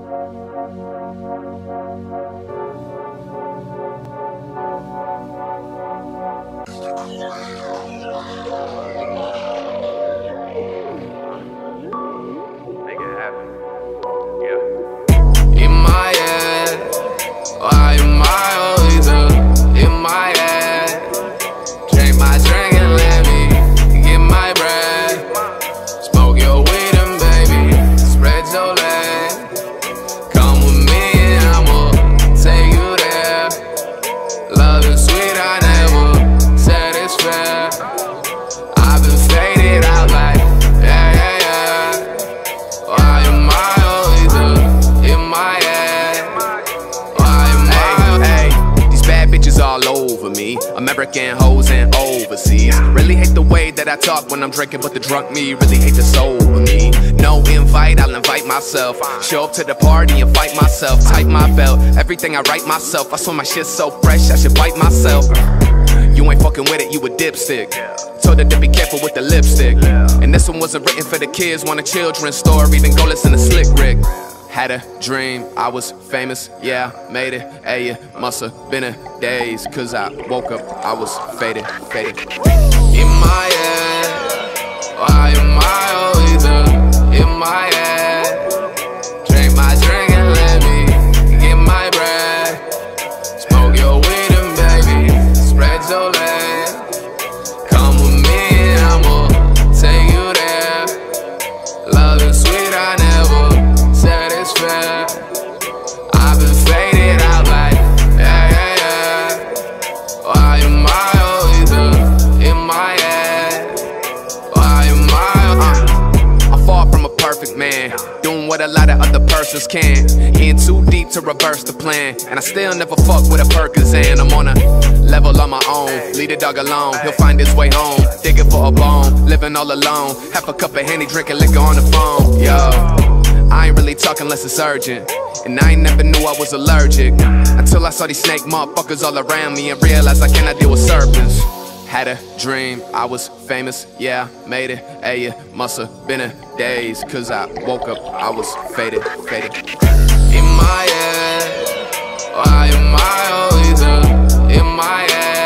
Make it happen. Yeah. In my head, why am I always up in my head? Drink my drink and let me get my bread. Smoke your weed and baby, spread your legs. Come with me and I'ma take you there. Love is sweet, I never said it's fair. I've been faded out like, yeah, yeah, yeah. Why am I always up in my head? Why am I? Hey, these bad bitches all over me. American hoes and overseas. Really hate the way that I talk when I'm drinking, but the drunk me really hate the sober me. No invite, I'll invite myself. Show up to the party and fight myself. Tight my belt, everything I write myself. I swear my shit's so fresh, I should bite myself. You ain't fucking with it, you a dipstick. Told her to be careful with the lipstick. And this one wasn't written for the kids, want a children's story, then go listen to Slick Rick. Had a dream, I was famous, yeah, made it. Hey, it must've been a daze, cause I woke up, I was faded, faded. In my head, why am I always up in my head? Drink my drink and let me get my bread. Smoke your weed and baby, spread your legs. Come with me and I'ma take you there. Love is sweet, I never said it's fair. I've been faded out like, yeah, yeah, yeah. Why am I always up in my head? Why am I'm far from a perfect man, doing what a lot of other persons can. In too deep to reverse the plan, and I still never fuck with a Percocet. I'm on a level on my own, leave the dog alone, he'll find his way home. Digging for a bone, living all alone. Half a cup of Henny, drinking liquor on the phone. Yo, I ain't really talking unless it's urgent, and I ain't never knew I was allergic until I saw these snake motherfuckers all around me and realized I cannot deal with serpents. Had a dream, I was famous, yeah, made it. Hey, it must've been a daze, cause I woke up, I was faded, faded. In my head, why am I always up in my head?